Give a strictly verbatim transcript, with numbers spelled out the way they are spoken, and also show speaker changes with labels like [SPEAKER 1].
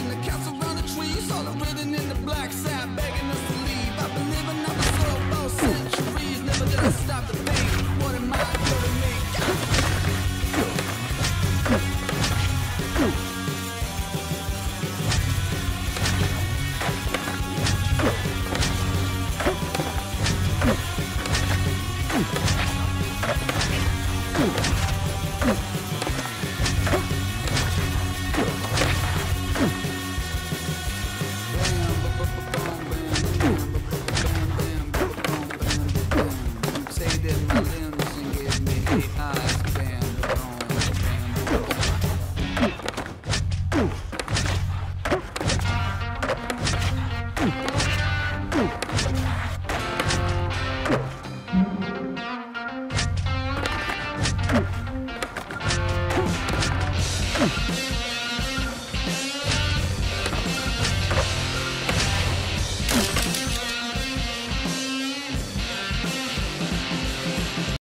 [SPEAKER 1] the cats around the trees, all the written in the black sap, begging us to leave. I've been living on the soil for centuries, never did I stop the pain.